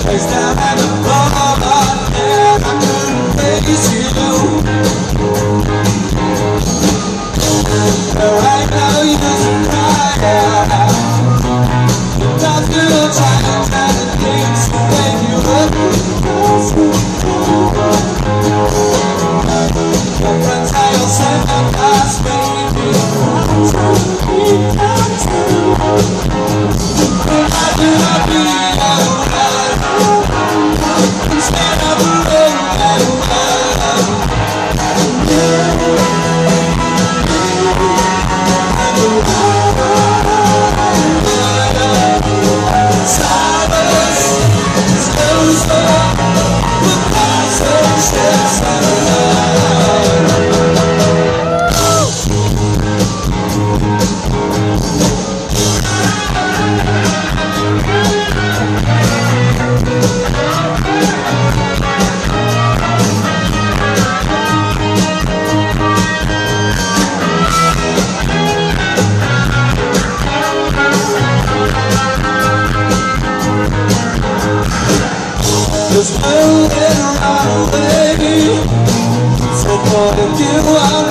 Face down at the bar, and I couldn't face you. Right now you just cry. Not good trying to think to wake you up. Your friends say you'll send them past, baby. But I do not be alright. Instead of a road and just moving right away. So far to you,